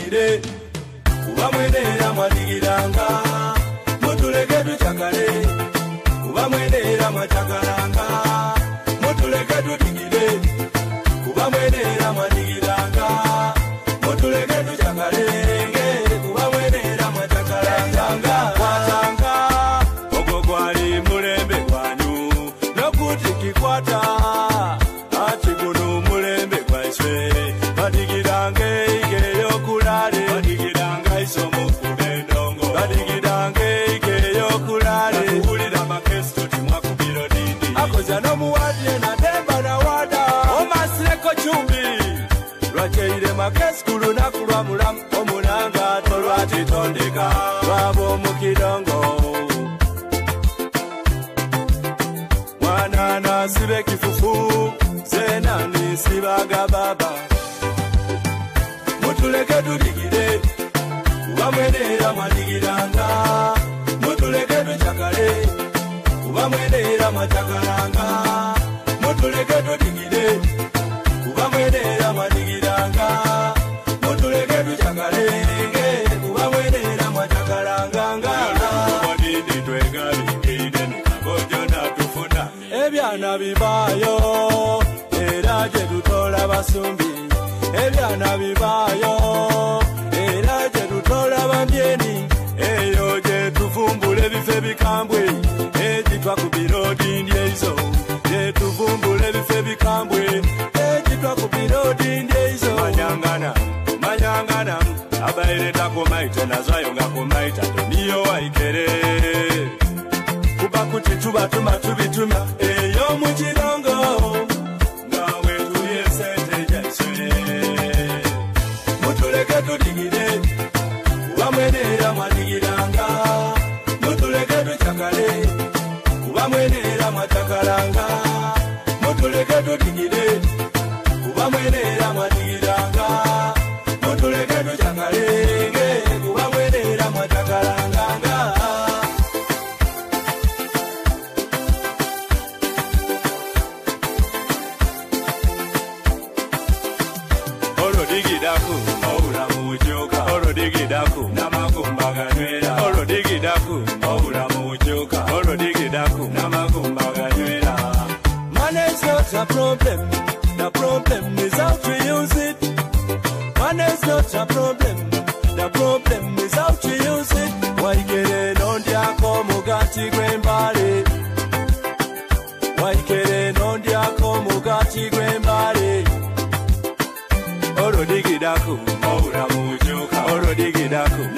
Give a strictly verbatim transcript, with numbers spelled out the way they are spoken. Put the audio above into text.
digide kuba mwenera madigiranga mutuleke tukyakale kuba mwenera matakalanga mutuleke tudigide kuba mwenera madigiranga mutuleke tukyakale kuba mwenera matakalanga kwatanga ogwo gwali mulembe gwanyu nokuti kikwata ati guno mulembe gwaiswe badigirange igeyo kulale badigiranga isomo kubendongo badigiranga igeyo kulale kuhulira makesto timwakubiro dindi akoza nomuwadye na demba na wada omasireko chumbi lwacheire makeskulu nakulwa mulamu omunanga tolwatitondeka lwabo mukidongo mwana nasibe kifufu zena nisibaga baba mutuleke tudigide kuba mwenera madigiranga mutuleke tukyakale kuba mwenera matakalanga mutuleke tudigide kuba mwenera madigiranga mutuleke tukyakale kuba mwenera matakalanga wadidi twegalingide nikabojo natufuna ebyana bibayo era gye tutola basumbi ebyana bibayo era gye tutola bambyeni eyo gye tuvumbula ebifo ebikambwe egitwa ku birodi ndyezo gye tuvumbula ebifo ebikambwe egitwa ku birodi ndyezo manyangana manyangana abaereta kumaita nazwayo nga kumaita toniyo waikere kuba kuti tuba tuma tubituma eyo mukidongo ngawe tuye sente jaiswe mutuleke tudigide kuba mwenera madigiranga mutuleke tukyakale kuba mwenera matakalanga mutuleke tudigide kuba mwenera madigiranga mutuleke tukyakale kuba mwenera matakalanga Orodigidaku, obulamu bukyuka. Orodigidaku, n'amagumba ganywera. Orodigidaku, obulamu bukyuka. Orodigidaku, n'amagumba ganywera. Money is not a problem. The problem is how to use it. Money is not a problem. The problem is how to use it. Waikere nondyako mugati gw'embale. Waikere nondyako mugati gw'embale. Orodigidaku, obulamu bukyuka. Orodigidaku.